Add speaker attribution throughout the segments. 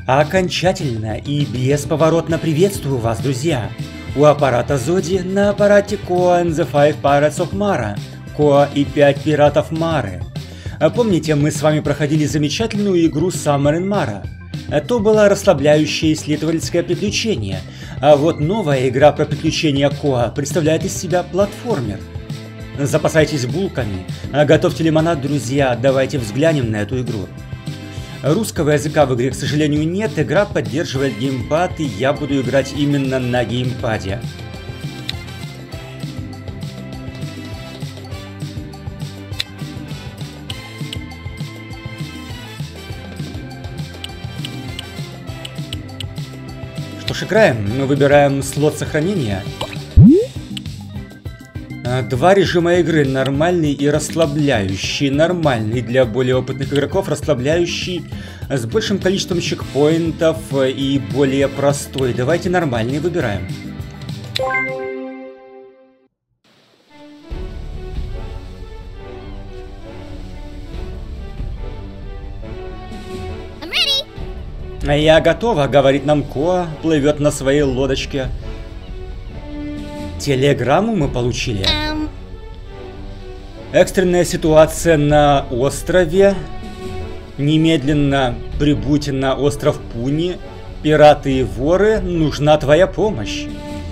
Speaker 1: Окончательно и бесповоротно приветствую вас, друзья! У аппарата Зоди на аппарате Koa and the Five Pirates of Mara. Koa и 5 пиратов Мары. Помните, мы с вами проходили замечательную игру Summer in Mara? То было расслабляющее исследовательское приключение, а вот новая игра про приключения Koa представляет из себя платформер. Запасайтесь булками, готовьте лимонад, друзья, давайте взглянем на эту игру. Русского языка в игре, к сожалению, нет, игра поддерживает геймпад, и я буду играть именно на геймпаде. Что ж, играем. Мы выбираем слот сохранения. Два режима игры, нормальный и расслабляющий. Нормальный для более опытных игроков, расслабляющий с большим количеством чекпоинтов и более простой. Давайте нормальный выбираем. Я готова, говорит нам Коа, плывет на своей лодочке. Телеграмму мы получили. Экстренная ситуация на острове. Немедленно прибудь на остров Пуни. Пираты и воры, нужна твоя помощь.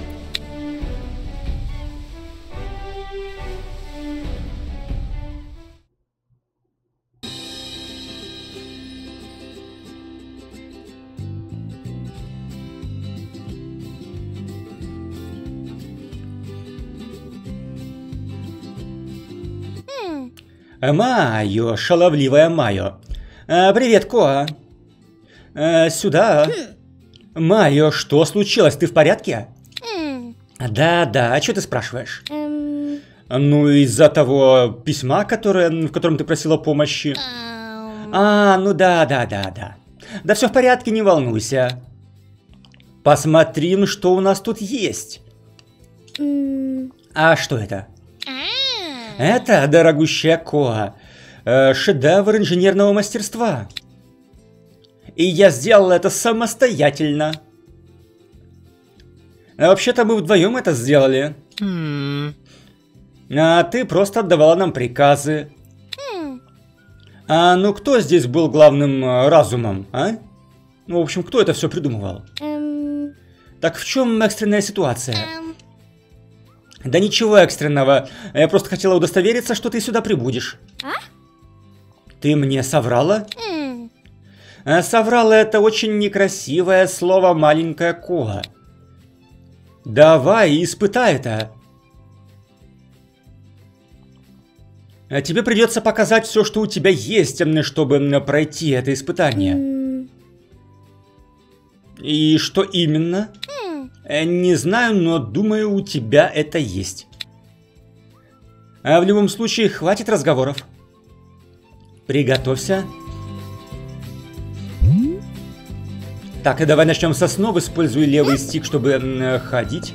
Speaker 1: Майо, шаловливая Майо. Привет, Коа. Сюда. Майо, что случилось? Ты в порядке? Да, а что ты спрашиваешь? Ну, из-за того письма, в котором ты просила помощи. Ну да. Да все в порядке, не волнуйся. Посмотрим, что у нас тут есть. А что это? Это, дорогущая Коа, шедевр инженерного мастерства. И я сделал это самостоятельно. Вообще-то мы вдвоем это сделали. А ты просто отдавала нам приказы. Ну кто здесь был главным разумом, а? Ну, в общем, кто это все придумывал? Так в чем экстренная ситуация? Да ничего экстренного. Я просто хотела удостовериться, что ты сюда прибудешь. Ты мне соврала? Соврала — это очень некрасивое слово, маленькая Коа. Давай, испытай это. Тебе придется показать все, что у тебя есть, чтобы пройти это испытание. И что именно? Не знаю, но думаю, у тебя это есть. В любом случае, хватит разговоров. Приготовься. Так, и давай начнем со снов. Используй левый стик, чтобы ходить.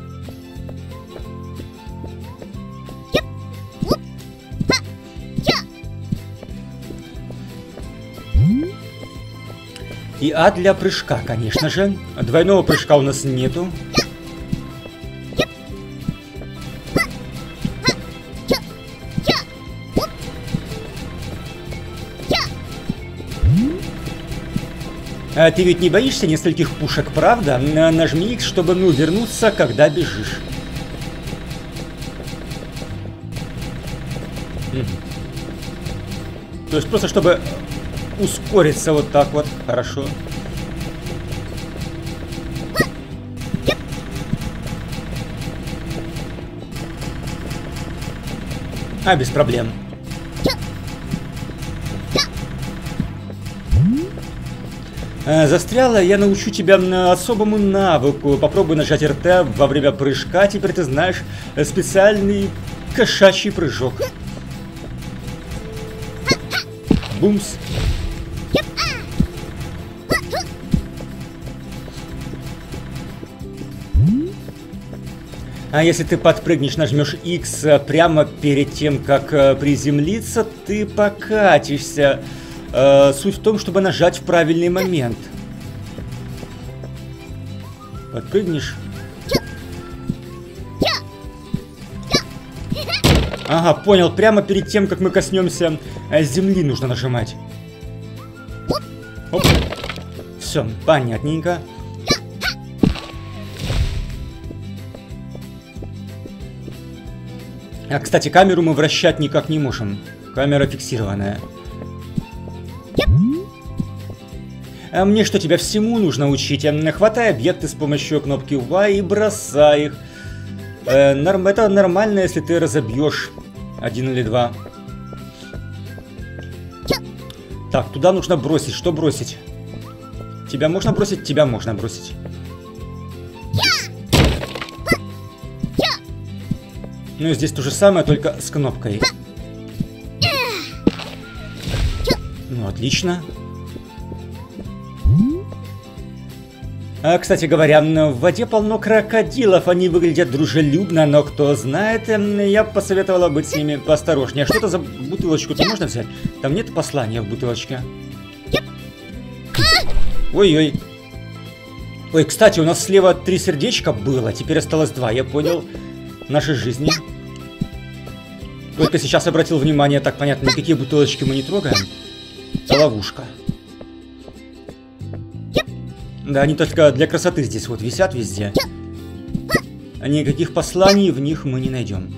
Speaker 1: И А для прыжка, конечно же. Двойного прыжка у нас нету. А ты ведь не боишься нескольких пушек, правда? Нажми X, чтобы вернуться, когда бежишь. То есть просто чтобы ускориться вот так вот. Хорошо. Без проблем. Застряла, я научу тебя особому навыку. Попробуй нажать РТ во время прыжка. Теперь ты знаешь специальный кошачий прыжок. Бумс. А если ты подпрыгнешь, нажмешь X прямо перед тем, как приземлиться, ты покатишься. Суть в том, чтобы нажать в правильный момент. Подпрыгнешь. Ага, понял. Прямо перед тем, как мы коснемся земли, нужно нажимать. Оп. Все, понятненько. А, кстати, камеру мы вращать никак не можем. Камера фиксированная. А мне что, тебя всему нужно учить? Хватай объекты с помощью кнопки Y и бросай их. Это нормально, если ты разобьешь один или два. Так, туда нужно бросить. Что бросить? Тебя можно бросить? Тебя можно бросить. Ну, здесь то же самое, только с кнопкой. Ну, отлично. Кстати говоря, в воде полно крокодилов, они выглядят дружелюбно, но кто знает, я бы посоветовала быть с ними поосторожнее. А что это за бутылочку-то можно взять? Там нет послания в бутылочке. Ой-ой. Ой, кстати, у нас слева 3 сердечка было, теперь осталось 2, я понял. Нашей жизни. Только сейчас обратил внимание, так понятно, никакие бутылочки мы не трогаем. Это ловушка. Да, они только для красоты здесь вот висят везде. А никаких посланий в них мы не найдем.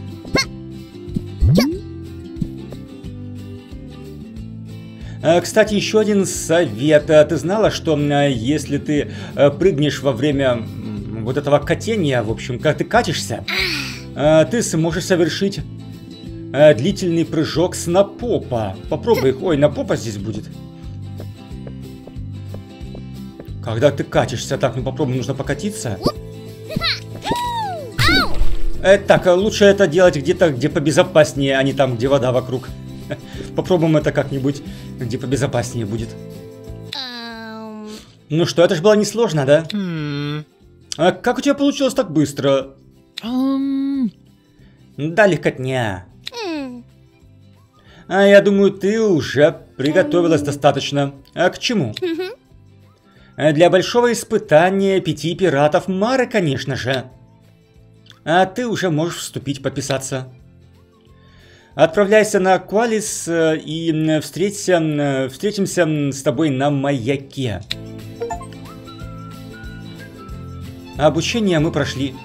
Speaker 1: Кстати, еще один совет. Ты знала, что если ты прыгнешь во время вот этого катения, в общем, когда ты катишься, ты сможешь совершить длительный прыжок с напопа. Попробуй их. Ой, напопа здесь будет. Когда ты катишься. Так, ну попробуй, нужно покатиться. Так, лучше это делать где-то, где побезопаснее, а не там, где вода вокруг. Попробуем это как-нибудь, где побезопаснее будет. Ну что, это же было несложно, да? А как у тебя получилось так быстро? Да, легкотня. Я думаю, ты уже приготовилась достаточно. А к чему? Для большого испытания 5 пиратов Мары, конечно же. А ты уже можешь вступить, подписаться. Отправляйся на Куалис и встретимся с тобой на маяке. Обучение мы прошли.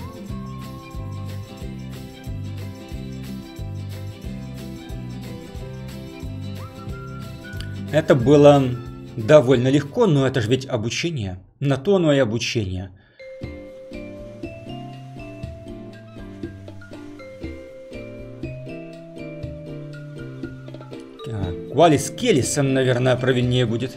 Speaker 1: Это было довольно легко, но это же ведь обучение. На то оно и обучение. Куалис Келисон, наверное, правильнее будет.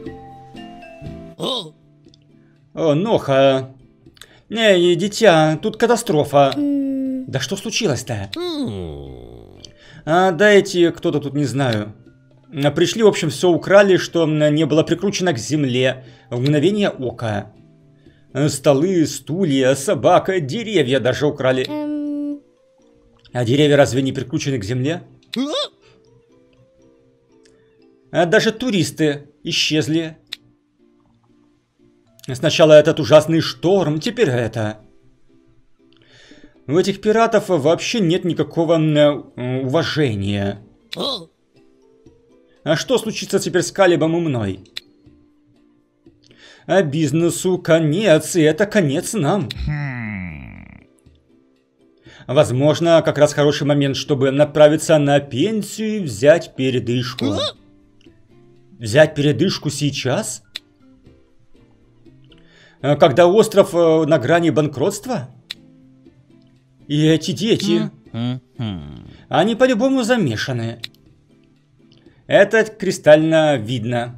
Speaker 1: О, Ноха. Не, дитя, тут катастрофа. Да что случилось-то? Да эти, кто-то тут, не знаю. Пришли, в общем, все украли, что не было прикручено к земле в мгновение ока. Столы, стулья, собака, деревья даже украли. А деревья разве не прикручены к земле? А даже туристы исчезли. Сначала этот ужасный шторм, теперь это. У этих пиратов вообще нет никакого уважения. А что случится теперь с Калибом и мной? А бизнесу конец, и это конец нам. Возможно, как раз хороший момент, чтобы направиться на пенсию и взять передышку. Взять передышку сейчас? Когда остров на грани банкротства? И эти дети, они по-любому замешаны. Это кристально видно.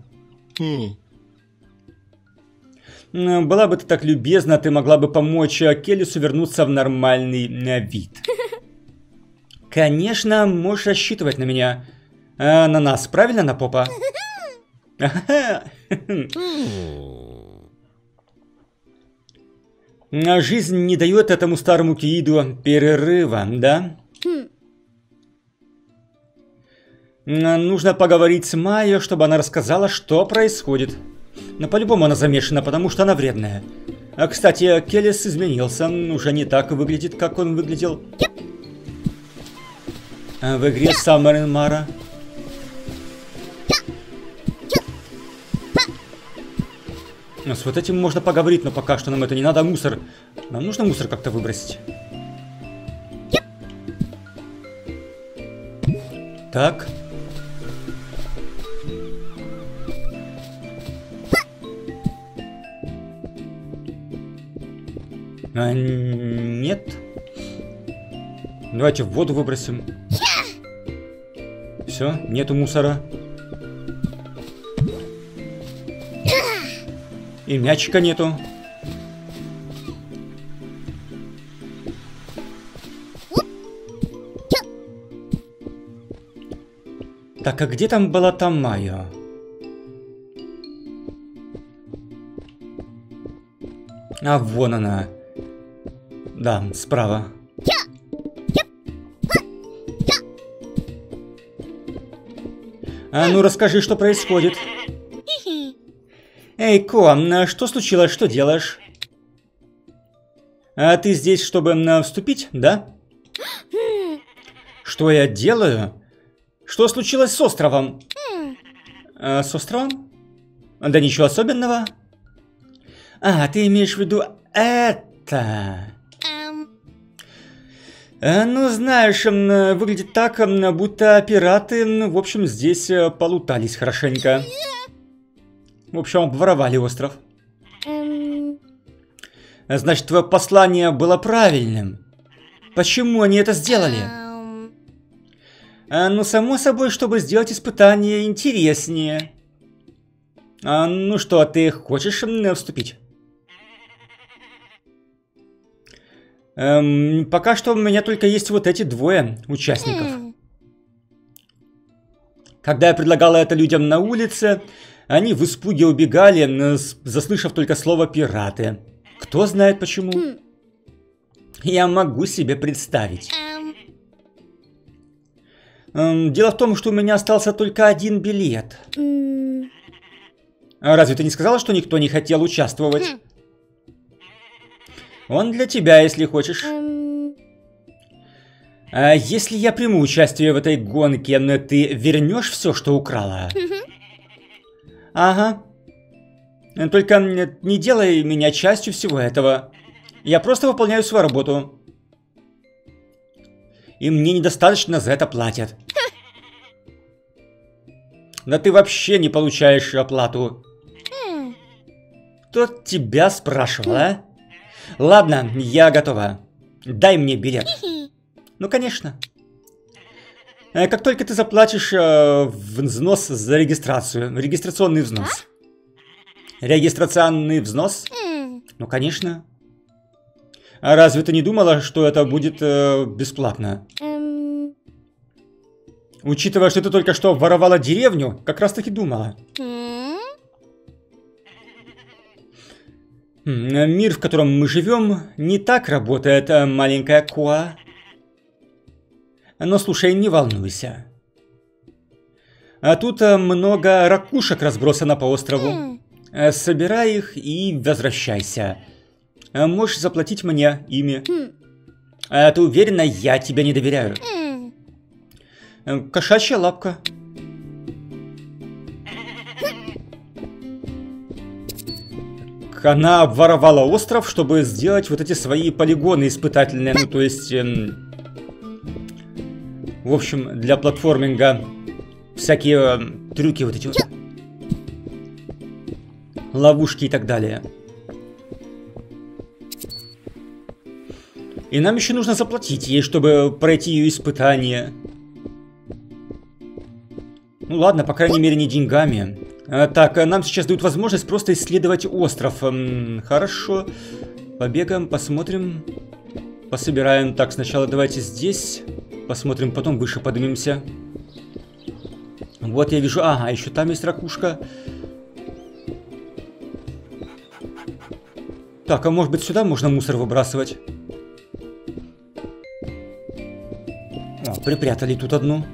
Speaker 1: Была бы ты так любезна, ты могла бы помочь Келису вернуться в нормальный вид. Конечно, можешь рассчитывать на меня. На нас, правильно, на попа? Жизнь не дает этому старому Кииду перерыва, да? Нужно поговорить с Майо, чтобы она рассказала, что происходит. Но по-любому она замешана, потому что она вредная. Кстати, Келес изменился. Уже не так выглядит, как он выглядел в игре Summer in Mara. С вот этим можно поговорить, но пока что нам это не надо. Мусор. Нам нужно мусор как-то выбросить. Так. Нет. Давайте в воду выбросим. Все, нету мусора. И мячика нету. Так, а где там была Тамайо? А вон она. Да, справа. А ну расскажи, что происходит. Эй, Ко, что случилось, что делаешь? А ты здесь, чтобы вступить, да? Что я делаю? Что случилось с островом? С островом? Да ничего особенного. А, ты имеешь в виду это? Ну, знаешь, выглядит так, будто пираты, в общем, здесь полутались хорошенько. В общем, обворовали остров. Значит, твое послание было правильным. Почему они это сделали? Ну, само собой, чтобы сделать испытание интереснее. Ну что, ты хочешь вступить? Пока что у меня только есть вот эти двое участников. Когда я предлагала это людям на улице, они в испуге убегали, заслышав только слово «пираты». Кто знает почему? Я могу себе представить. Дело в том, что у меня остался только один билет. Разве ты не сказала, что никто не хотел участвовать? Он для тебя, если хочешь. А если я приму участие в этой гонке, ты вернешь все, что украла? Ага. Только не делай меня частью всего этого. Я просто выполняю свою работу. И мне недостаточно за это платят. Да ты вообще не получаешь оплату. Кто тебя спрашивал, а? Ладно, я готова. Дай мне билет. Ну, конечно. Как только ты заплатишь взнос за регистрацию. Регистрационный взнос. Регистрационный взнос? Ну, конечно. А разве ты не думала, что это будет бесплатно? Учитывая, что ты только что воровала деревню, как раз таки думала. Мир, в котором мы живем, не так работает, маленькая Коа. Но слушай, не волнуйся. А тут много ракушек разбросано по острову. Собирай их и возвращайся. Можешь заплатить мне ими. Ты уверена, я тебе не доверяю. Кошачья лапка. Она обворовала остров, чтобы сделать вот эти свои полигоны испытательные. Ну, то есть... в общем, для платформинга всякие трюки вот эти вот. Ловушки и так далее. И нам еще нужно заплатить ей, чтобы пройти ее испытание. Ну ладно, по крайней мере, не деньгами. Так, нам сейчас дают возможность просто исследовать остров. Хорошо. Побегаем, посмотрим. Пособираем. Так, сначала давайте здесь. Посмотрим, потом выше поднимемся. Вот я вижу. Ага, еще там есть ракушка. Так, а может быть сюда можно мусор выбрасывать? О, припрятали тут одну.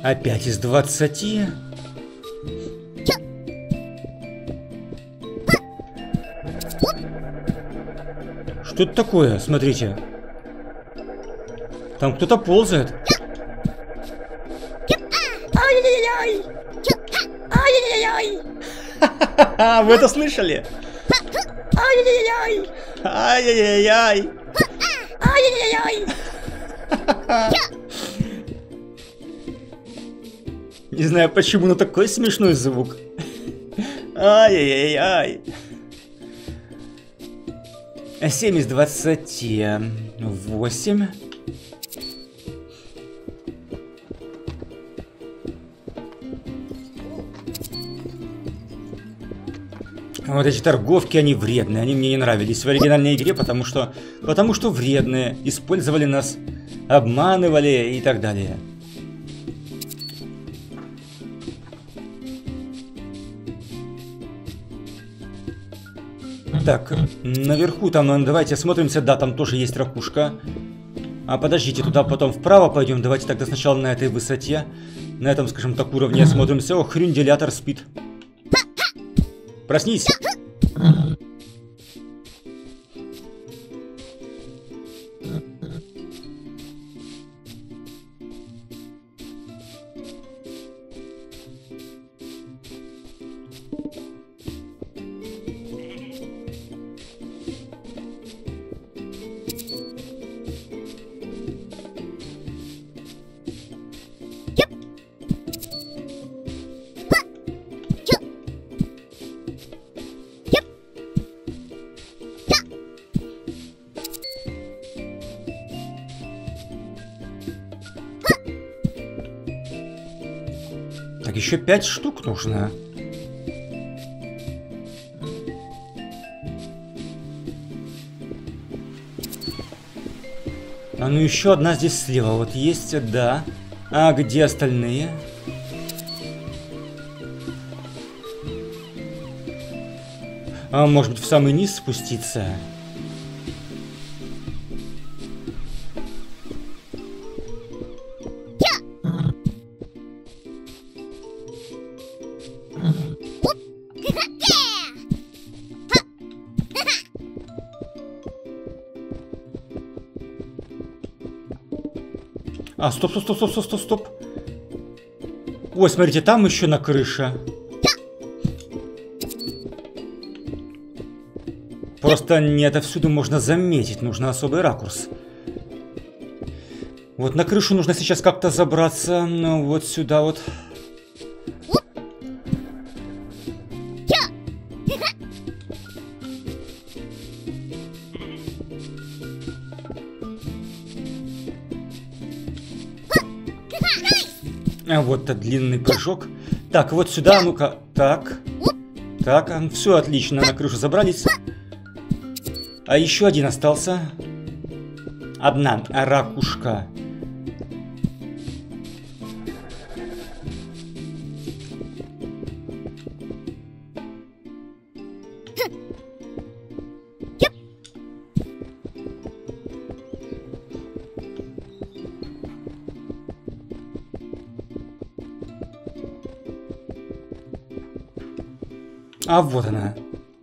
Speaker 1: Опять из 20. Что это такое? Смотрите. Там кто-то ползает.
Speaker 2: Ай-яй-яй! Ай-яй-яй!
Speaker 1: Ха-ха-ха! Вы это слышали?
Speaker 2: Ай-яй-яй!
Speaker 1: Ай-яй-яй!
Speaker 2: Ай-яй-яй!
Speaker 1: Не знаю почему, но такой смешной звук. Ай-яй-яй-яй. 7 из 20. 8. Вот эти торговки, они вредные, они мне не нравились в оригинальной игре, потому что вредные, использовали нас, обманывали и так далее. Так, наверху там, давайте осмотримся, да, там тоже есть ракушка. А подождите, туда потом вправо пойдем, давайте тогда сначала на этой высоте, на этом, скажем так, уровне осмотримся. О, хрюнделятор спит. Проснись! Так, еще 5 штук нужно. А ну еще одна здесь слева. Вот есть, да. А где остальные? А может быть в самый низ спуститься? А, стоп. Ой, смотрите, там еще на крыше. Просто не отовсюду можно заметить, нужно особый ракурс. Вот на крышу нужно сейчас как-то забраться, ну вот сюда вот. А вот длинный прыжок. Так, вот сюда, ну-ка. Так. Так, все отлично, на крышу забрались. А еще один остался. Одна ракушка. А вот она.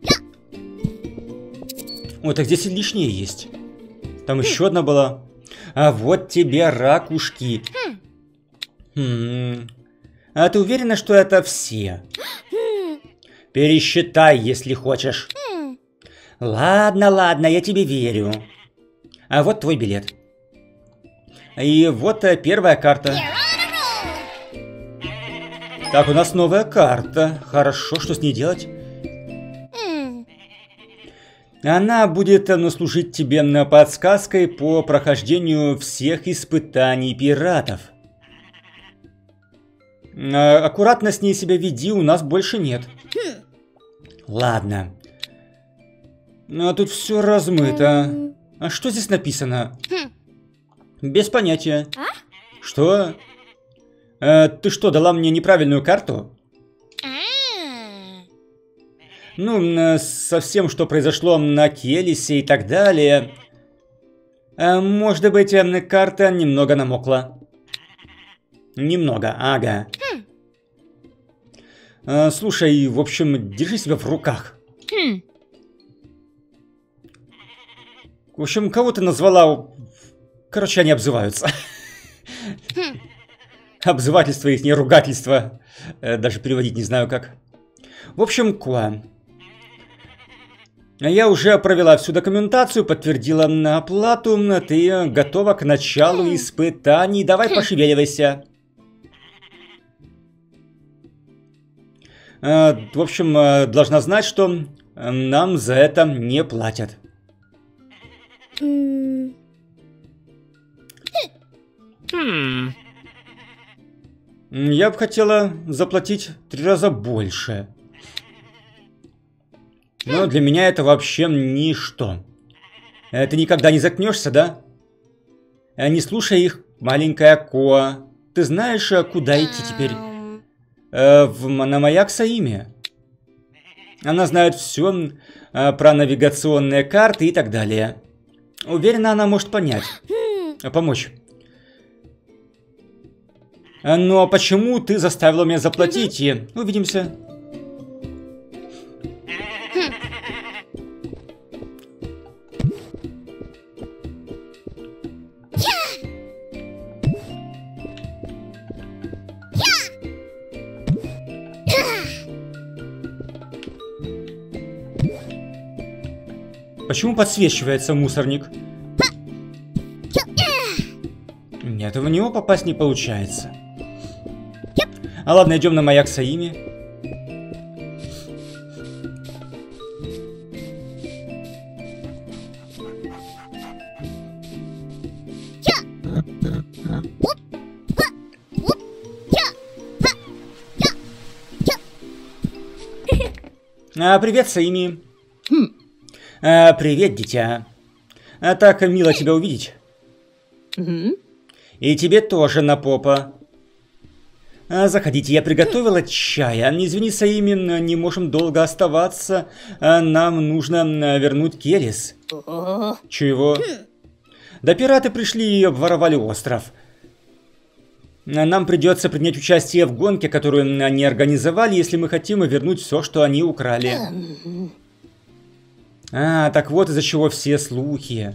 Speaker 1: Ой, так здесь и лишнее есть. Там еще одна была. А вот тебе ракушки. А ты уверена, что это все? Пересчитай, если хочешь. Ладно, я тебе верю. А вот твой билет. И вот первая карта. Так, у нас новая карта. Хорошо, что с ней делать? Она будет служить тебе подсказкой по прохождению всех испытаний пиратов. Аккуратно с ней себя веди, у нас больше нет. Ладно. А тут все размыто. А что здесь написано? Без понятия. Что? Ты что, дала мне неправильную карту? Ну, совсем, что произошло на Келисе и так далее. Может быть, карта немного намокла. Немного, ага. Слушай, в общем, держи себя в руках. В общем, кого ты назвала... Короче, они обзываются. Обзывательство их, не ругательство. Даже переводить не знаю как. В общем, Коа. Я уже провела всю документацию, подтвердила на оплату. Ты готова к началу испытаний. Давай пошевеливайся. В общем, должна знать, что нам за это не платят. Я бы хотела заплатить 3 раза больше. Но для меня это вообще ничто. Ты никогда не заткнешься, да? Не слушай их, маленькая Коа. Ты знаешь, куда идти теперь? На маяк Саими. Она знает все про навигационные карты и так далее. Уверена, она может понять. Помочь. Ну а почему ты заставила меня заплатить? Увидимся. Почему подсвечивается мусорник? Нет, в него попасть не получается. А ладно, идем на маяк Саими. Привет, Саими. Привет, дитя. Так мило тебя увидеть. И тебе тоже на попа. Заходите, я приготовила чай. Извини, Саими, не можем долго оставаться. Нам нужно вернуть Келис. Чего? Да пираты пришли и обворовали остров. Нам придется принять участие в гонке, которую они организовали, если мы хотим вернуть все, что они украли. Так вот из-за чего все слухи.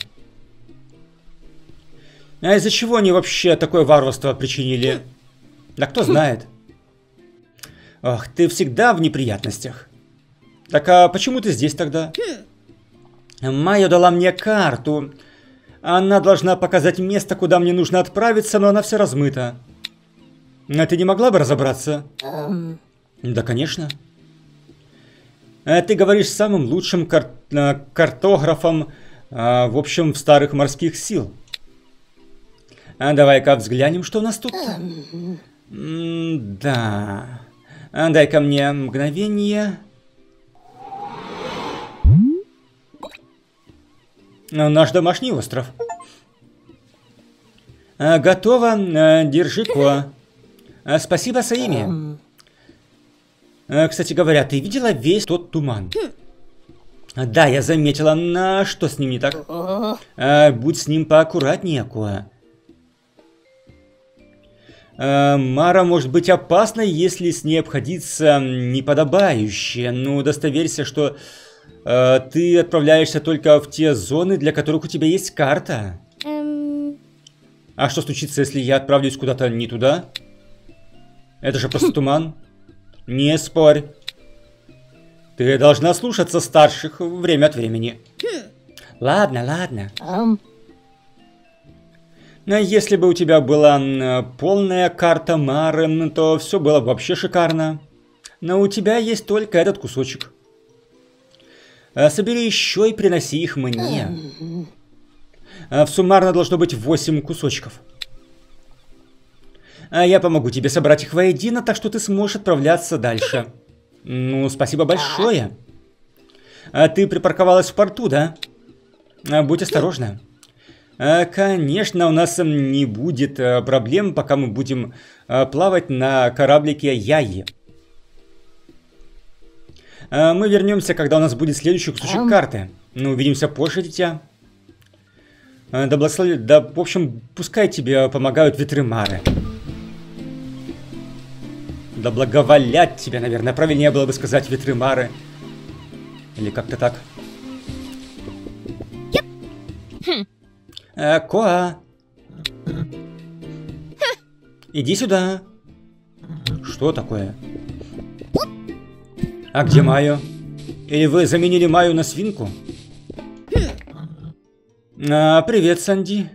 Speaker 1: А из-за чего они вообще такое варварство причинили? Да кто знает. Ох, ты всегда в неприятностях. Так а почему ты здесь тогда? Майо дала мне карту. Она должна показать место, куда мне нужно отправиться, но она вся размыта. Ты не могла бы разобраться? Да, конечно. Ты говоришь самым лучшим картографом, в общем, в старых морских сил. Давай-ка взглянем, что у нас тут. Да. Дай-ка мне мгновение. Наш домашний остров. Готово. Держи, Коа. Спасибо, Саими. Кстати говоря, ты видела весь тот туман? Да, я заметила. Что с ним не так? Будь с ним поаккуратнее, Коа. Мара может быть опасной, если с ней обходиться неподобающе. Но удостоверься, что ты отправляешься только в те зоны, для которых у тебя есть карта. А что случится, если я отправлюсь куда-то не туда? Это же просто туман. Не спорь. Ты должна слушаться старших время от времени. Ладно, ладно. Если бы у тебя была полная карта Мары, то все было бы вообще шикарно. Но у тебя есть только этот кусочек. Собери еще и приноси их мне. Суммарно должно быть 8 кусочков. Я помогу тебе собрать их воедино, так что ты сможешь отправляться дальше. Ну, спасибо большое. Ты припарковалась в порту, да? Будь осторожна. Конечно, у нас не будет проблем, пока мы будем плавать на кораблике Яи. Мы вернемся, когда у нас будет следующий кусочек карты. Ну, увидимся позже, дитя. Да, благослови... Да, в общем, пускай тебе помогают ветры Мары. Да благоволят тебя, наверное. Правильнее было бы сказать ветры Мары. Или как-то так. Коа. Иди сюда. Что такое? А где Майо? Или вы заменили Майю на свинку? Привет, Санди.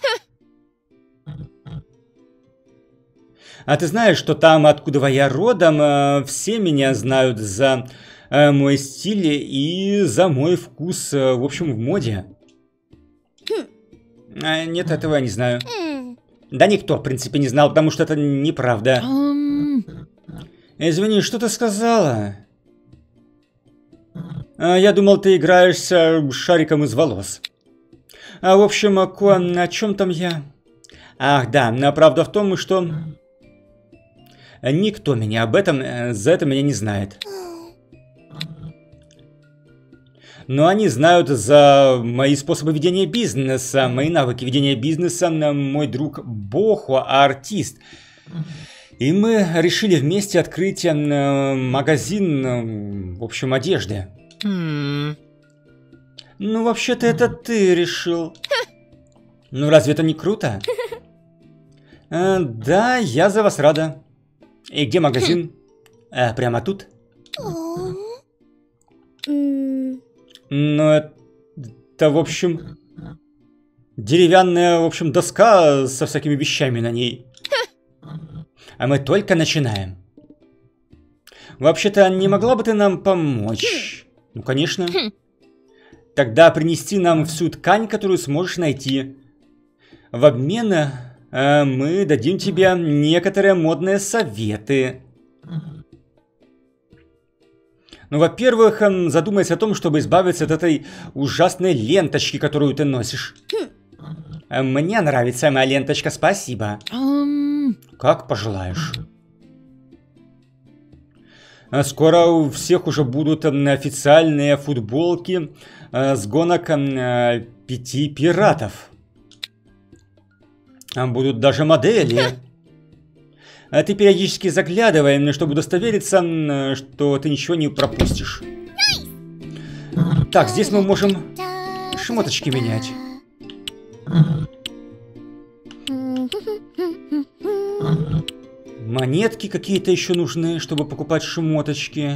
Speaker 1: А ты знаешь, что там, откуда я родом, все меня знают за мой стиль и за мой вкус, в общем, в моде? Нет, этого я не знаю. Да никто, в принципе, не знал, потому что это неправда. Извини, что ты сказала? Я думал, ты играешься шариком из волос. В общем, о чем там я? Ах, да, правда в том, что никто меня об этом, за это меня не знает. Но они знают за мои способы ведения бизнеса, мои навыки ведения бизнеса, мой друг Бохо, артист. И мы решили вместе открыть магазин, в общем, одежды. Ну, вообще-то это ты решил. Ну, разве это не круто? Да, я за вас рада. И где магазин? Прямо тут? Ну, это, в общем, деревянная, в общем, доска со всякими вещами на ней. А мы только начинаем. Вообще-то, не могла бы ты нам помочь? Ну, конечно. Тогда принести нам всю ткань, которую сможешь найти. В обмен мы дадим тебе некоторые модные советы. Ну, во-первых, задумайся о том, чтобы избавиться от этой ужасной ленточки, которую ты носишь. Мне нравится моя ленточка, спасибо. Как пожелаешь. Скоро у всех уже будут официальные футболки с гонок 5 пиратов. Будут даже модели. Ты периодически заглядывай, чтобы удостовериться, что ты ничего не пропустишь. Так, здесь мы можем шмоточки менять. Монетки какие-то еще нужны, чтобы покупать шмоточки.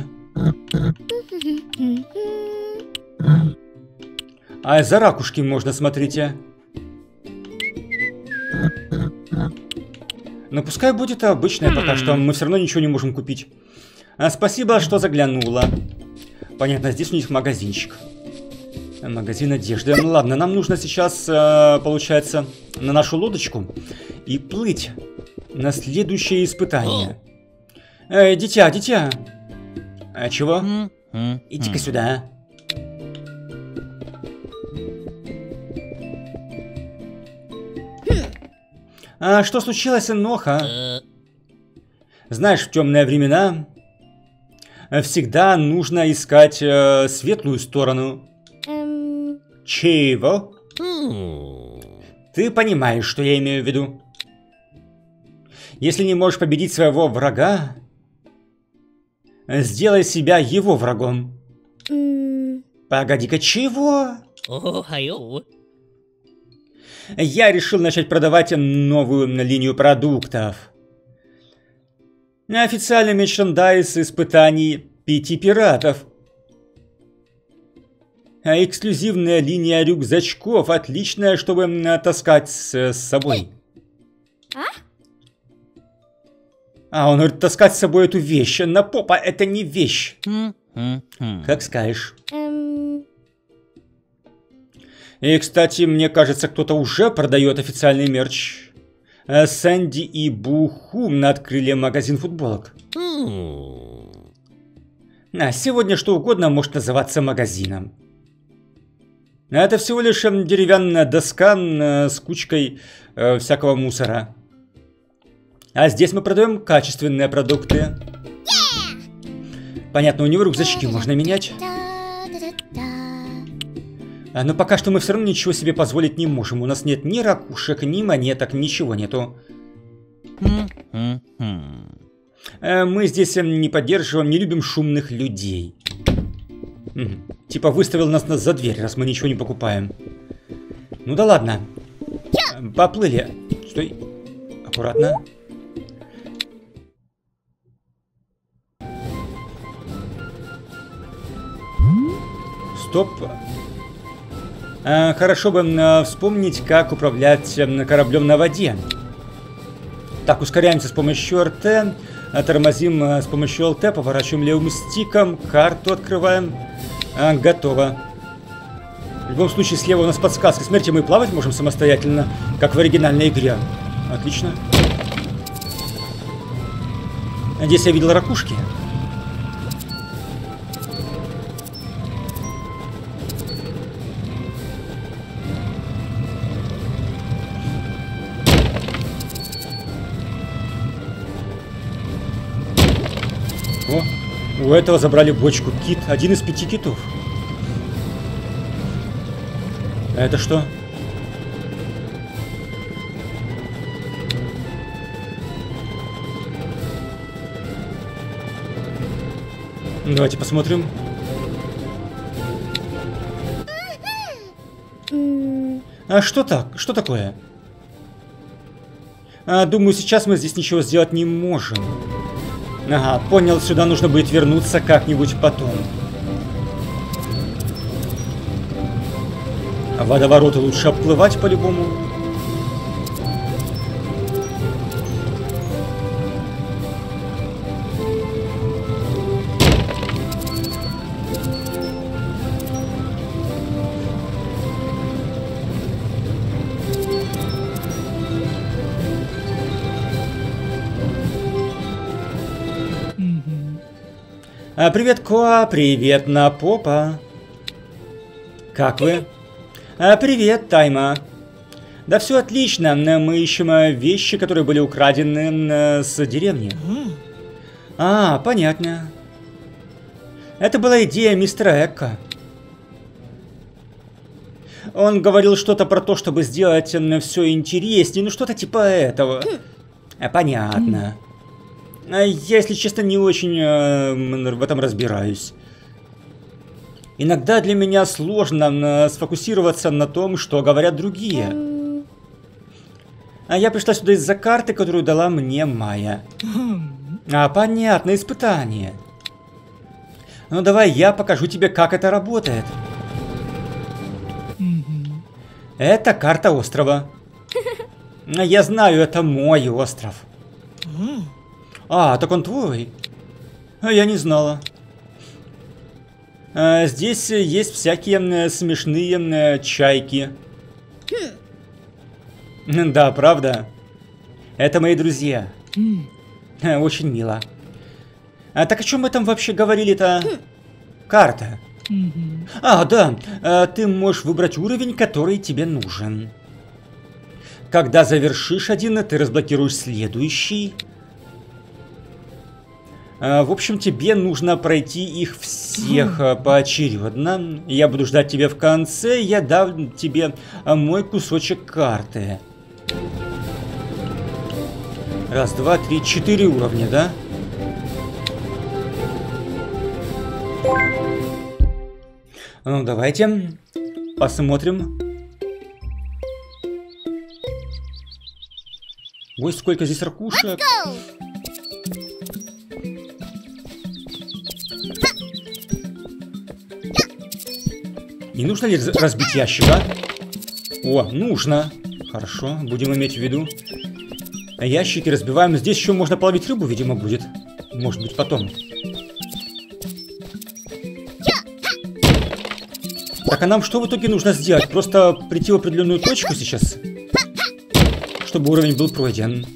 Speaker 1: А за ракушки можно, смотрите. Но пускай будет обычная пока что, мы все равно ничего не можем купить. Спасибо, что заглянула. Понятно, здесь у них магазинчик. Магазин одежды. Ну ладно, нам нужно сейчас, получается, на нашу лодочку и плыть на следующее испытание. Дитя, дитя. Чего? Иди-ка сюда. Что случилось, Ноха? Знаешь, в темные времена всегда нужно искать светлую сторону. Чего? Ты понимаешь, что я имею в виду? Если не можешь победить своего врага, сделай себя его врагом. Погоди-ка, чего? Я решил начать продавать новую линию продуктов. Официальный мерчендайз испытаний 5 пиратов. Эксклюзивная линия рюкзачков, отличная, чтобы таскать с собой. Он говорит, таскать с собой эту вещь. На попа это не вещь. Как скажешь. И, кстати, мне кажется, кто-то уже продает официальный мерч. Сэнди и Буху открыли магазин футболок. Сегодня что угодно может называться магазином. Это всего лишь деревянная доска с кучкой всякого мусора. А здесь мы продаем качественные продукты. Понятно, у него рюкзачки можно менять. Но пока что мы все равно ничего себе позволить не можем. У нас нет ни ракушек, ни монеток, ничего нету. Мы здесь не поддерживаем, не любим шумных людей. Типа выставил нас за дверь, раз мы ничего не покупаем. Ну да ладно. Поплыли. Стой. Аккуратно. Стоп. Хорошо бы вспомнить, как управлять кораблем на воде. Так, ускоряемся с помощью РТ. Тормозим с помощью ЛТ. Поворачиваем левым стиком. Карту открываем. Готово. В любом случае, слева у нас подсказка. Смотрите, мы плавать можем самостоятельно, как в оригинальной игре. Отлично. Здесь я видел ракушки. О, у этого забрали бочку. Кит. Один из 5 китов. Это что? Давайте посмотрим. А что так? Что такое? Думаю, сейчас мы здесь ничего сделать не можем. Ага, понял, сюда нужно будет вернуться как-нибудь потом. Водовороты лучше обплывать по-любому. Привет, Коа, привет, Напопа. Как вы? Привет, Тайма. Да все отлично, мы ищем вещи, которые были украдены с деревни. Понятно. Это была идея мистера Экка. Он говорил что-то про то, чтобы сделать все интереснее, ну что-то типа этого. Понятно. Я, если честно, не очень в этом разбираюсь. Иногда для меня сложно сфокусироваться на том, что говорят другие. Я пришла сюда из-за карты, которую дала мне Майя. Понятно, испытание. Ну давай я покажу тебе, как это работает. Это карта острова. Я знаю, это мой остров. Так он твой? Я не знала. Здесь есть всякие смешные чайки. Да, правда? Это мои друзья. Очень мило. Так о чем мы там вообще говорили-то? Карта. Да. Ты можешь выбрать уровень, который тебе нужен. Когда завершишь один, ты разблокируешь следующий. В общем, тебе нужно пройти их всех поочередно. Я буду ждать тебя в конце. Я дам тебе мой кусочек карты. 1, 2, 3, 4 уровня, да? Ну, давайте посмотрим. Ой, сколько здесь ракушек. Не нужно ли разбить ящик, а? О, нужно. Хорошо, будем иметь в виду. Ящики разбиваем. Здесь еще можно половить рыбу, видимо, будет. Может быть, потом. Так, а нам что в итоге нужно сделать? Просто прийти в определенную точку сейчас, чтобы уровень был пройден.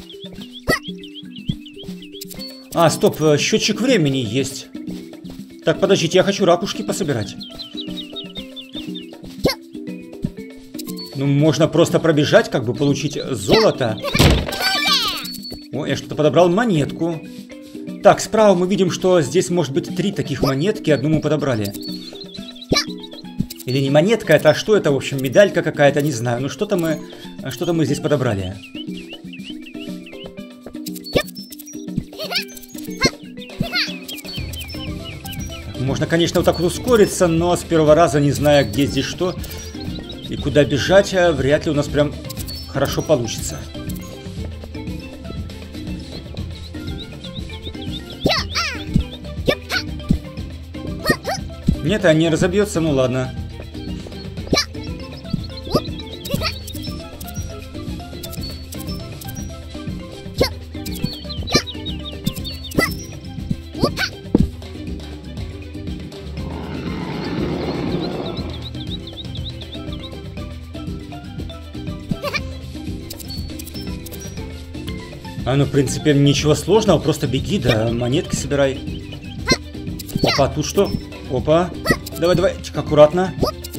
Speaker 1: Стоп, счетчик времени есть. Так, подождите, я хочу ракушки пособирать. Ну, можно просто пробежать, как бы получить золото. О, я что-то подобрал монетку. Так, справа мы видим, что здесь может быть 3 таких монетки, одну мы подобрали. Или не монетка, это что это, в общем, медалька какая-то, не знаю. Ну, что-то мы здесь подобрали. Можно, конечно, вот так вот ускориться, но с первого раза, не зная, где здесь что и куда бежать, вряд ли у нас прям хорошо получится. Нет, а не разобьется, ну ладно. А ну, в принципе, ничего сложного, просто беги, да монетки собирай. Опа, тут что? Опа. Давай, давай, тихо, аккуратно.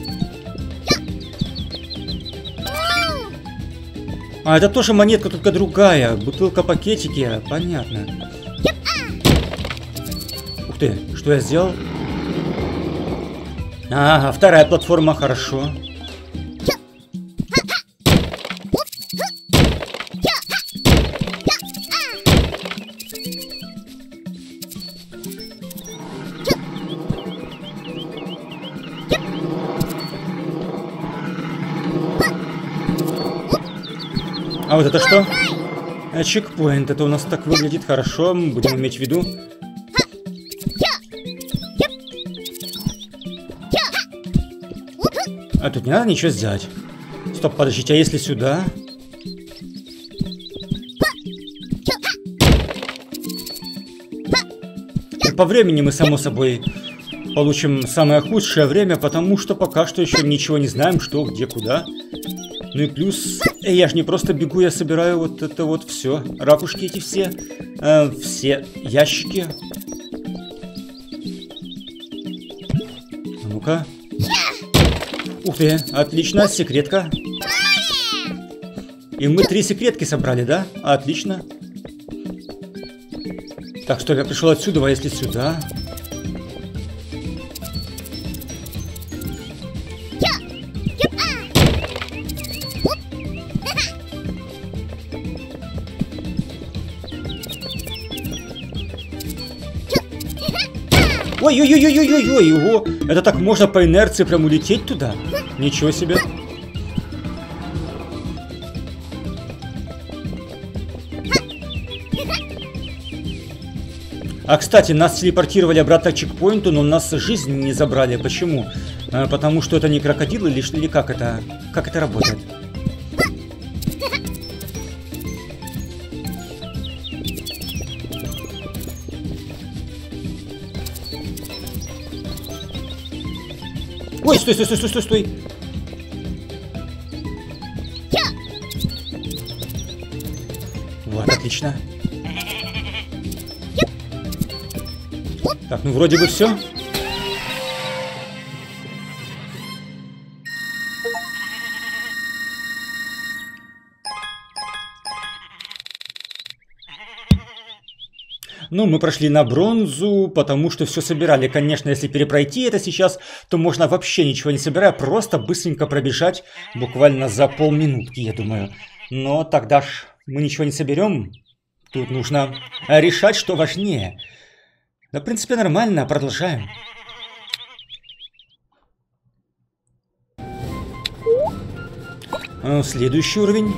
Speaker 1: А, это тоже монетка, только другая. Бутылка, пакетики, понятно. Ух ты, что я сделал? Ага, вторая платформа, хорошо. А вот это что? Чекпоинт. Это у нас так выглядит хорошо. Будем иметь в виду. А тут не надо ничего сделать. Стоп, подождите, а если сюда? И по времени мы, само собой, получим самое худшее время, потому что пока что еще ничего не знаем, что, где, куда. Ну и плюс, я же не просто бегу, я собираю вот это вот все. Ракушки эти все. Все ящики. А ну-ка. Ух ты, отлично, секретка. И мы 3 секретки собрали, да? Отлично. Так, что я пришел отсюда, а если сюда? Ой-ой-ой-ой-ой-ой, ого! Это так можно по инерции прям улететь туда? Ничего себе! А, кстати, нас телепортировали обратно к чекпоинту, но нас жизнь не забрали. Почему? Потому что это не крокодил или как это? Как это работает? Ой, стой, стой, стой, стой, стой, стой. Вот, отлично. Так, ну вроде бы все. Ну, мы прошли на бронзу, потому что все собирали. Конечно, если перепройти это сейчас, то можно вообще ничего не собирая, просто быстренько пробежать, буквально за полминутки, я думаю. Но тогда ж мы ничего не соберем. Тут нужно решать, что важнее. Да, в принципе, нормально, продолжаем. Следующий уровень.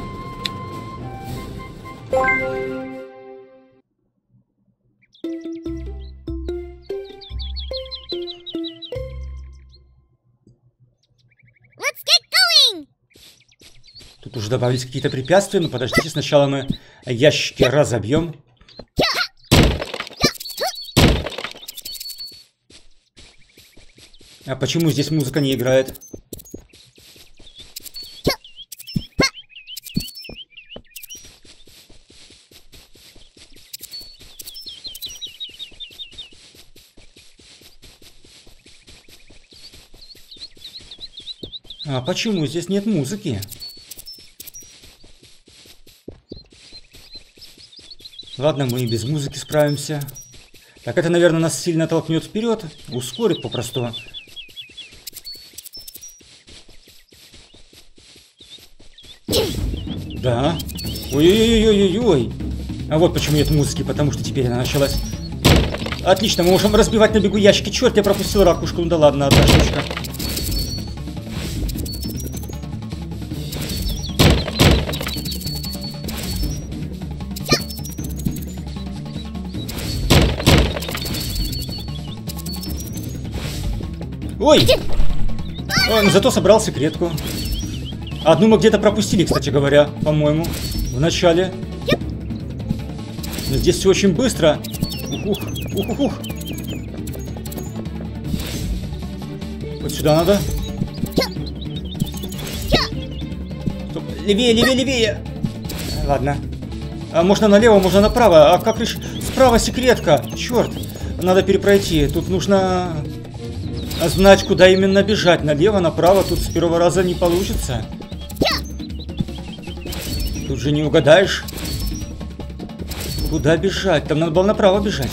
Speaker 1: Тут уже добавились какие-то препятствия, но подождите, сначала мы ящики разобьем. А почему здесь музыка не играет? А почему здесь нет музыки? Ладно, мы и без музыки справимся. Так, это, наверное, нас сильно толкнет вперед, ускорит попросту. Да. Ой-ой-ой-ой-ой-ой. А вот почему нет музыки, потому что теперь она началась. Отлично, мы можем разбивать на бегу ящики. Черт, я пропустил ракушку. Ну да ладно, одна штучка. Ой! Зато собрал секретку. Одну мы где-то пропустили, кстати говоря, по-моему, в начале. Но здесь все очень быстро. Ух. Вот сюда надо. Стоп. Левее. Ладно. Можно налево, можно направо. А как лишь справа секретка? Черт. Надо перепройти. Тут нужно знать, куда именно бежать. Налево, направо. Тут с первого раза не получится. Тут же не угадаешь. Куда бежать? Там надо было направо бежать.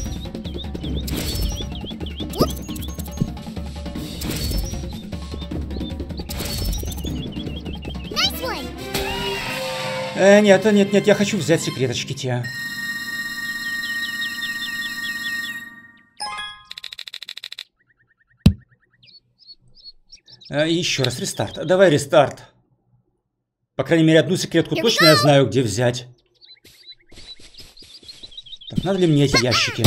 Speaker 1: Нет, я хочу взять секреточки те. Еще раз рестарт. Давай рестарт. По крайней мере, одну секретку точно я знаю, где взять. Так, надо ли мне эти ящики?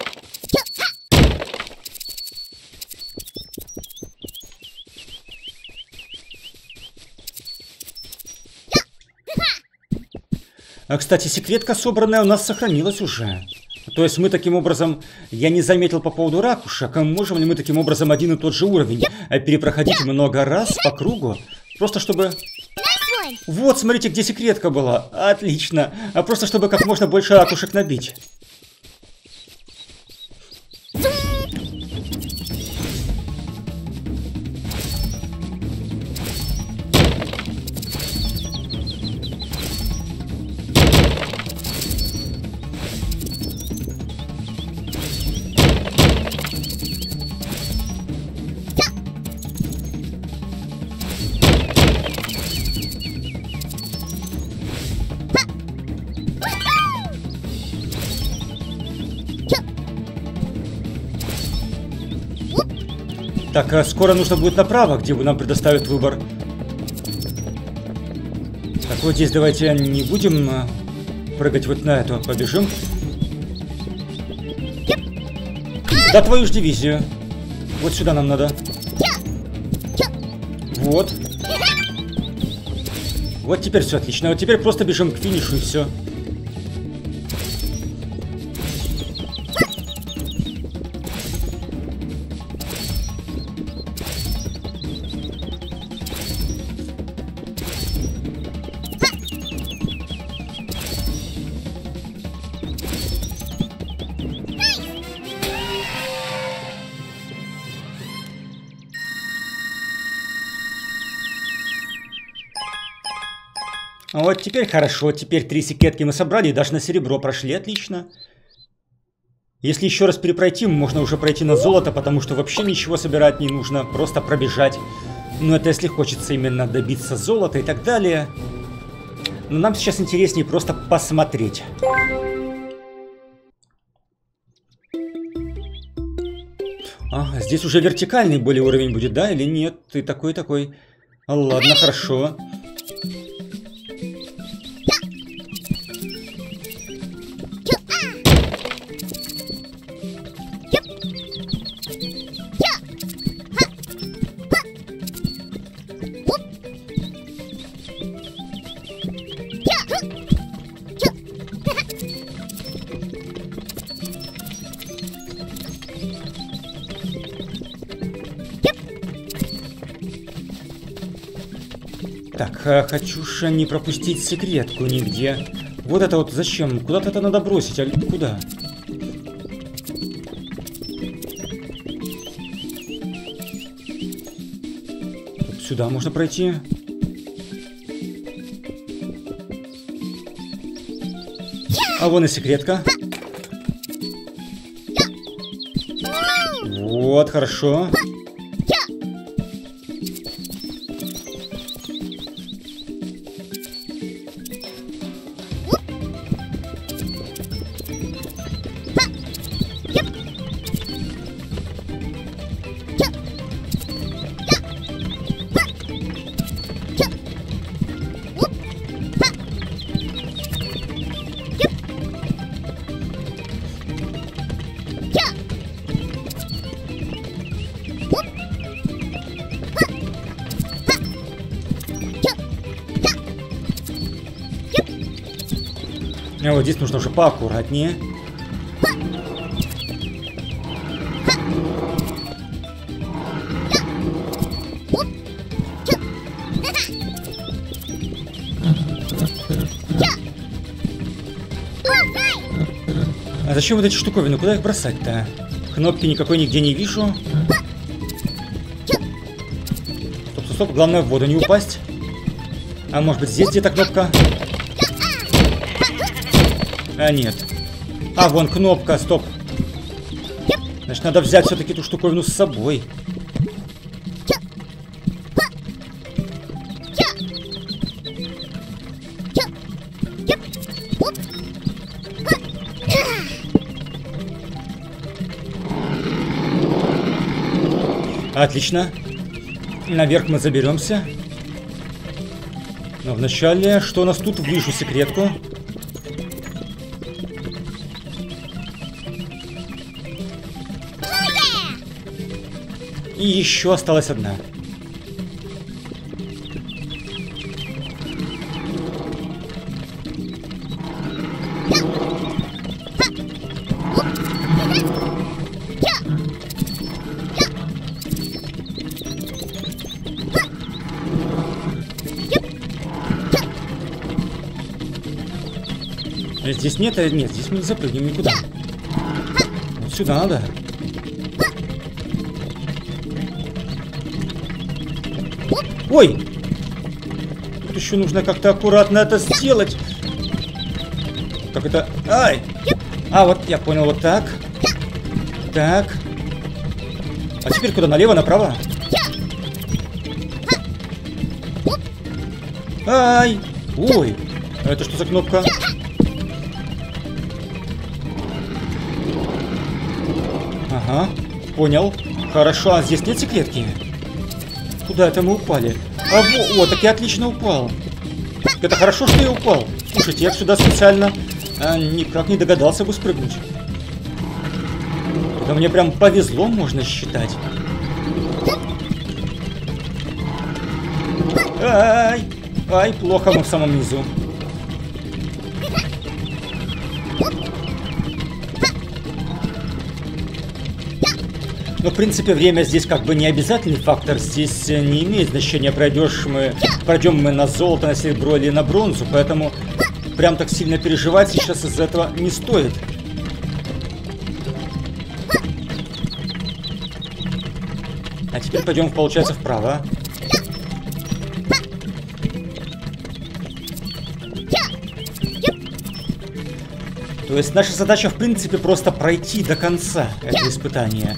Speaker 1: Кстати, секретка, собранная, у нас сохранилась уже. То есть мы таким образом, я не заметил по поводу ракушек, можем ли мы таким образом один и тот же уровень перепроходить много раз по кругу, просто чтобы... Вот, смотрите, где секретка была. Отлично. Просто чтобы как можно больше ракушек набить. Так, скоро нужно будет направо, где нам предоставят выбор. Так, вот здесь давайте не будем прыгать вот на эту. Побежим. Да твою ж дивизию. Вот сюда нам надо. Вот. Вот теперь все отлично. Вот теперь просто бежим к финишу и все. Вот теперь хорошо, теперь 3 секретки мы собрали и даже на серебро прошли, отлично. Если еще раз перепройти, можно уже пройти на золото, потому что вообще ничего собирать не нужно, просто пробежать. Но это если хочется именно добиться золота и так далее. Но нам сейчас интереснее просто посмотреть. Здесь уже вертикальный более уровень будет, да, или нет? Ты такой. Ладно, хорошо. Так, хочу же не пропустить секретку нигде. Вот это вот зачем? Куда-то это надо бросить, а куда? Сюда можно пройти. А вон и секретка. Вот, хорошо. А вот здесь нужно уже поаккуратнее. А зачем вот эти штуковины? Куда их бросать-то? Кнопки никакой нигде не вижу. Стоп, стоп, стоп. Главное в воду не упасть. А может быть здесь где-то кнопка? А нет. А, вон кнопка, стоп. Значит, надо взять все-таки эту штуковину с собой. Отлично. Наверх мы заберемся. Но вначале, что у нас тут? Вижу секретку. И еще осталась одна. Здесь нет, нет, здесь мы не запрыгнем никуда. Вот сюда надо. Ой! Тут еще нужно как-то аккуратно это сделать. Как это? Ай! А, вот я понял, вот так. Так. А теперь куда? Налево, направо? Ай! Ой! Это что за кнопка? Ага, понял. Хорошо, а здесь нет секретки? Куда это мы упали? А, вот, так я отлично упал. Это хорошо, что я упал. Слушайте, я сюда специально никак не догадался бы спрыгнуть. Это мне прям повезло, можно считать. Ай, ай, плохо мы в самом низу. Но, в принципе, время здесь как бы не обязательный фактор. Здесь не имеет значения, пройдем мы на золото, на серебро или на бронзу. Поэтому прям так сильно переживать сейчас из-за этого не стоит. А теперь пойдем, получается, вправо. То есть наша задача, в принципе, просто пройти до конца это испытание.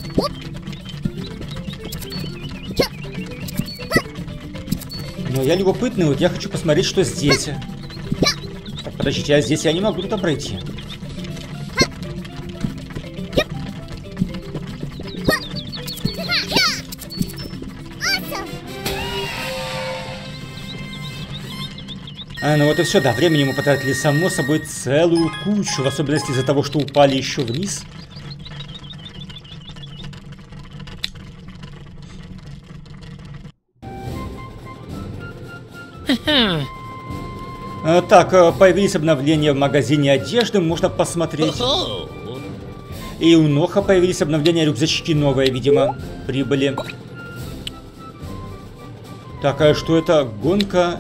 Speaker 1: Но я любопытный, вот я хочу посмотреть, что здесь. Так, подождите, а здесь я не могу туда пройти. Ну вот и все, да, времени мы потратили, само собой, целую кучу, в особенности из-за того, что упали еще вниз. Так, появились обновления в магазине одежды, можно посмотреть. И у Ноха появились обновления, рюкзачки новые, видимо, прибыли. Так, а что это? Гонка...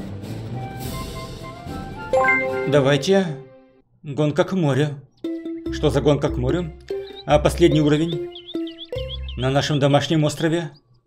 Speaker 1: Давайте. Гонка к морю. Что за гонка к морю? А последний уровень. На нашем домашнем острове.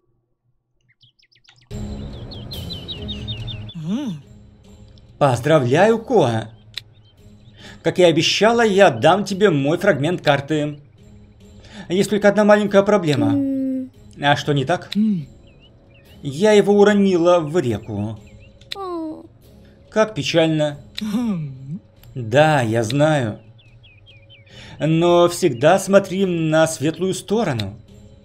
Speaker 1: Поздравляю, Коа. Как и обещала, я отдам тебе мой фрагмент карты. Есть только одна маленькая проблема. А что не так? Я его уронила в реку. Как печально. Да, я знаю. Но всегда смотри на светлую сторону.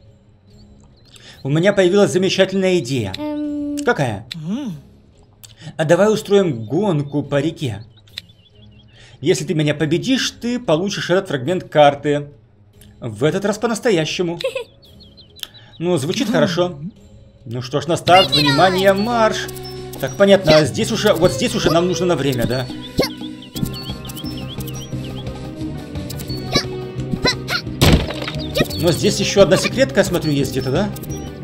Speaker 1: У меня появилась замечательная идея. Какая? А давай устроим гонку по реке. Если ты меня победишь, ты получишь этот фрагмент карты. В этот раз по-настоящему. Ну, звучит хорошо. Ну что ж, на старт, внимание, марш! Так, понятно, а здесь уже, вот здесь уже нам нужно на время, да? Но здесь еще одна секретка, я смотрю, есть где-то, да?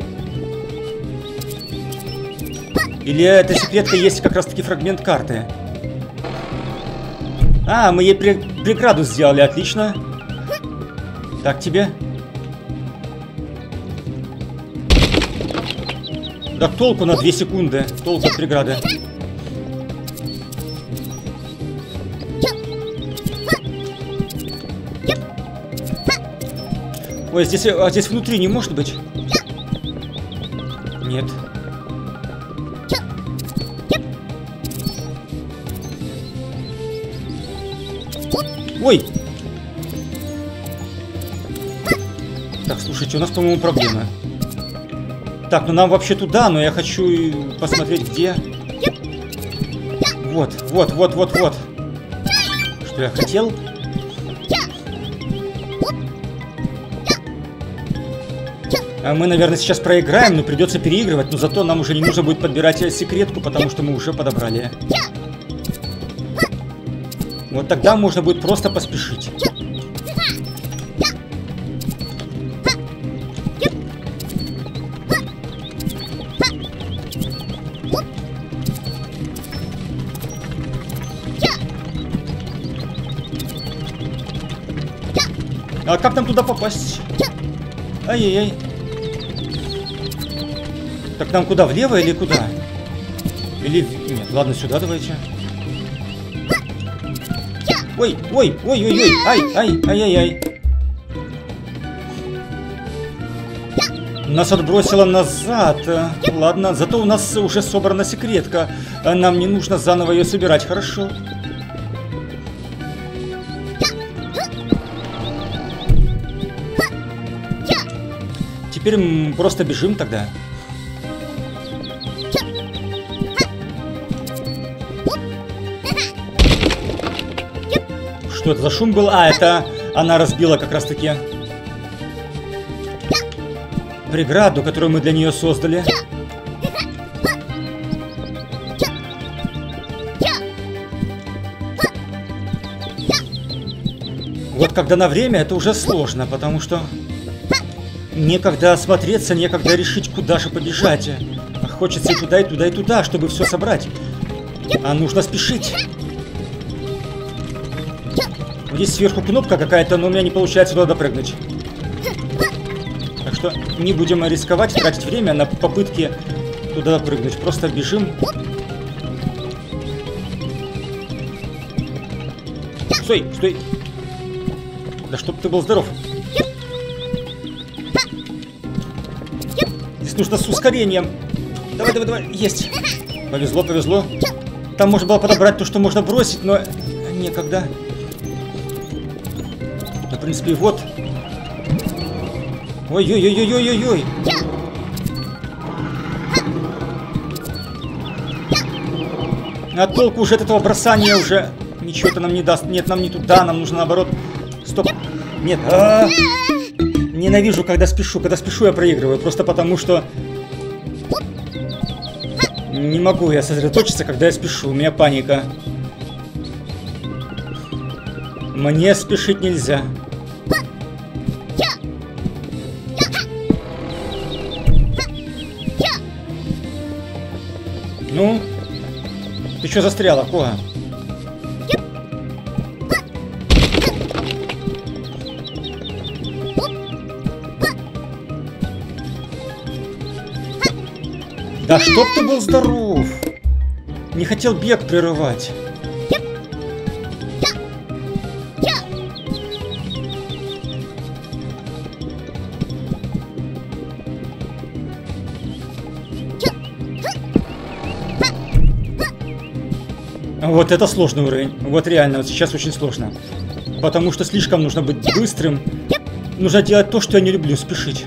Speaker 1: Или эта секретка есть как раз-таки фрагмент карты? А, мы ей преграду сделали, отлично. Так тебе. Так толку на 2 секунды. Толку от преграды. Ой, здесь внутри не может быть? Нет. Ой! Так, слушайте, у нас, по-моему, проблема. Так, ну нам вообще туда, но я хочу посмотреть, где. Вот. Что я хотел? А мы, наверное, сейчас проиграем, но придется переигрывать. Но зато нам уже не нужно будет подбирать секретку, потому что мы уже подобрали. Вот тогда можно будет просто поспешить. А как нам туда попасть? Ай-яй-яй. Так нам куда, влево или куда? Или... Нет, ладно, сюда давайте. Ой-ой-ой-ой-ой. Ай-ай-ай-яй-яй. Нас отбросило назад. Ладно, зато у нас уже собрана секретка. Нам не нужно заново ее собирать, хорошо. Теперь мы просто бежим тогда. Что это за шум был? А, это она разбила как раз таки преграду, которую мы для нее создали. Вот когда на время, это уже сложно, потому что некогда осмотреться, некогда решить, куда же побежать. Хочется и туда, и туда, и туда, чтобы все собрать. А нужно спешить. Здесь сверху кнопка какая-то, но у меня не получается туда допрыгнуть. Так что не будем рисковать, тратить время на попытки туда допрыгнуть. Просто бежим. Стой, стой. Да чтоб ты был здоров. Здесь нужно с ускорением. Давай, давай, давай. Есть. Повезло, повезло. Там можно было подобрать то, что можно бросить, но некогда. Да, в принципе, вот. Ой-ой-ой-ой-ой-ой-ой. А толку уже от этого бросания уже ничего это нам не даст. Нет, нам не туда, нам нужно наоборот. Стоп. Нет. Ненавижу, когда спешу. Когда спешу, я проигрываю. Просто потому, что не могу я сосредоточиться, когда я спешу. У меня паника. Мне спешить нельзя. Ну? Ты что застряла, Коа? Да чтоб ты был здоров! Не хотел бег прерывать. Вот это сложный уровень. Вот реально, вот сейчас очень сложно. Потому что слишком нужно быть быстрым. Нужно делать то, что я не люблю, спешить.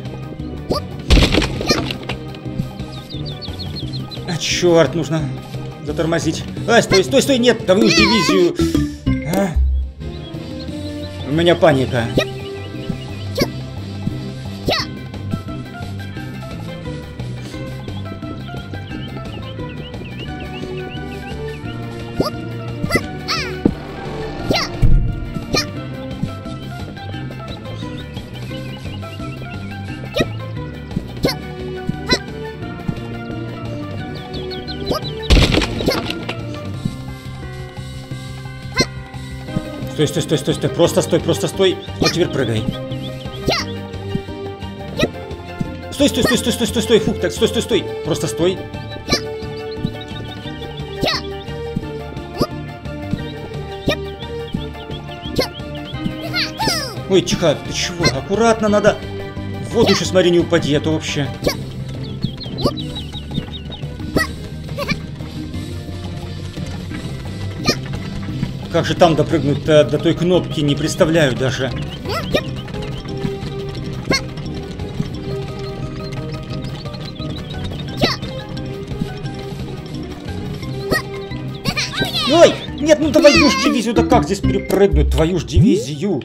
Speaker 1: А, черт, нужно затормозить. Ай, стой, стой, стой, нет, да вы уж дивизию. А? У меня паника. Стой, стой, стой, стой, стой. Просто стой, просто стой. Вот теперь прыгай. Стой, стой, стой, стой, стой, стой, стой. Фух, так, стой, стой, стой. Просто стой. Ой, тихо, ты чего? Аккуратно надо. В воду еще, смотри, не упади, а то вообще. Как же там допрыгнуть-то до той кнопки, не представляю даже. Ой, нет, ну твою ж дивизию, да как здесь перепрыгнуть, твою ж дивизию?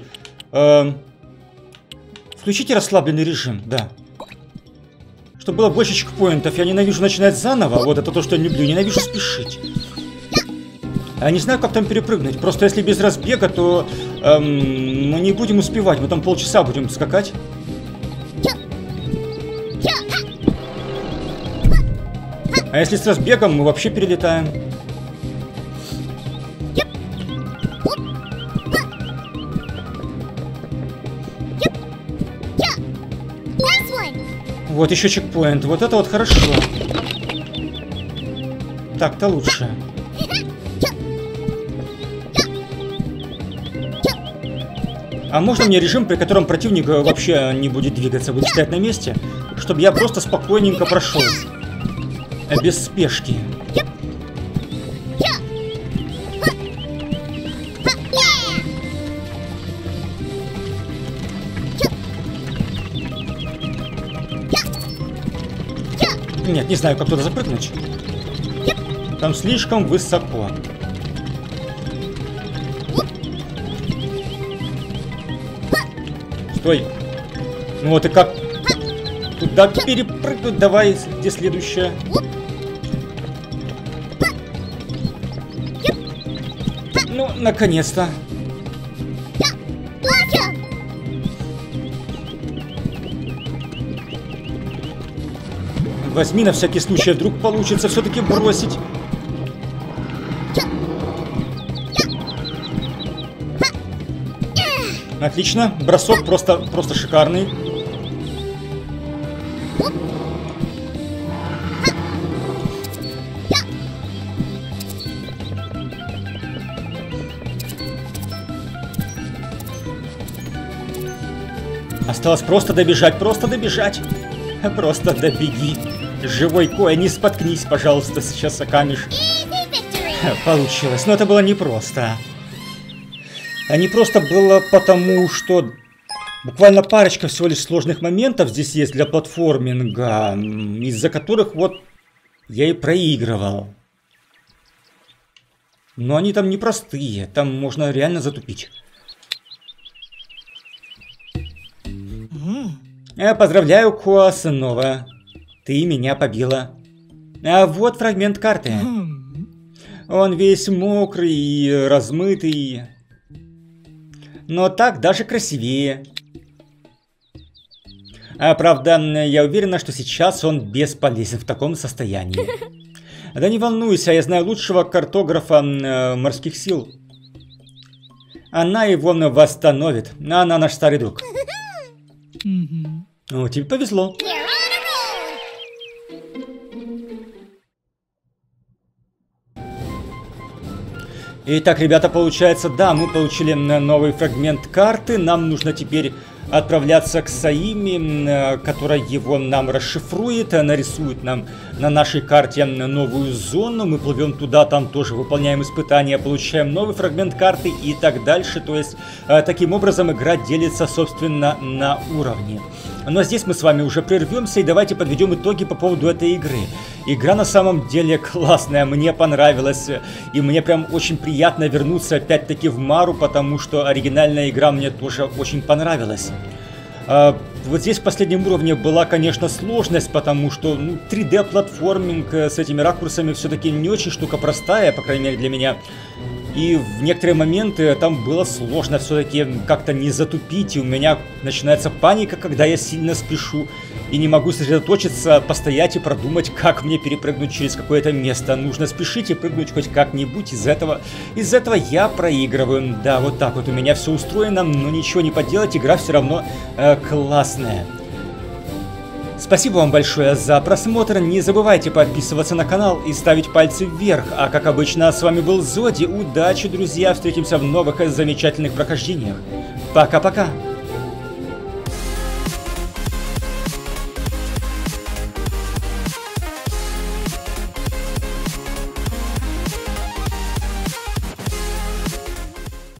Speaker 1: Включите расслабленный режим, да. Чтобы было больше чекпоинтов, я ненавижу начинать заново, вот это то, что я люблю, ненавижу спешить. Я не знаю, как там перепрыгнуть, просто если без разбега, то мы не будем успевать, мы там полчаса будем скакать. А если с разбегом, мы вообще перелетаем. Вот еще чекпоинт, вот это вот хорошо. Так-то лучше. А можно мне режим, при котором противник вообще не будет двигаться, будет стоять на месте, чтобы я просто спокойненько прошел, без спешки? Нет, не знаю, как туда запрыгнуть. Там слишком высоко. Стой. Ну вот и как туда перепрыгнуть? Давай, где следующая? Ну, наконец-то. Возьми на всякий случай, вдруг получится все-таки бросить. Отлично, бросок просто шикарный. Осталось просто добежать, просто добежать. Просто добеги. Живой Коя, не споткнись, пожалуйста, сейчас о камеш. Получилось, но это было непросто. А не просто было потому, что буквально парочка всего лишь сложных моментов здесь есть для платформинга, из-за которых вот я и проигрывал. Но они там непростые, там можно реально затупить. Поздравляю, Коа, снова. Ты меня побила. А вот фрагмент карты. Он весь мокрый и размытый. Но так даже красивее. Правда, я уверена, что сейчас он бесполезен в таком состоянии. Да не волнуйся, я знаю лучшего картографа морских сил. Она его восстановит. Она наш старый друг. О, тебе повезло. Итак, ребята, получается, да, мы получили новый фрагмент карты. Нам нужно теперь отправляться к Саими, которая его нам расшифрует, нарисует нам на нашей карте новую зону. Мы плывем туда, там тоже выполняем испытания, получаем новый фрагмент карты и так дальше. То есть, таким образом игра делится, собственно, на уровни. Но здесь мы с вами уже прервемся и давайте подведем итоги по поводу этой игры. Игра на самом деле классная, мне понравилась. И мне прям очень приятно вернуться опять-таки в Мару, потому что оригинальная игра мне тоже очень понравилась. Вот здесь в последнем уровне была, конечно, сложность, потому что 3D-платформинг с этими ракурсами все-таки не очень штука простая, по крайней мере для меня. И в некоторые моменты там было сложно все-таки как-то не затупить, и у меня начинается паника, когда я сильно спешу. и не могу сосредоточиться, постоять и продумать, как мне перепрыгнуть через какое-то место. Нужно спешить и прыгнуть хоть как-нибудь. Из этого я проигрываю. Да, вот так вот у меня все устроено, но ничего не поделать, игра все равно классная. Спасибо вам большое за просмотр, не забывайте подписываться на канал и ставить пальцы вверх. А как обычно, с вами был Зоди, удачи, друзья, встретимся в новых замечательных прохождениях. Пока-пока!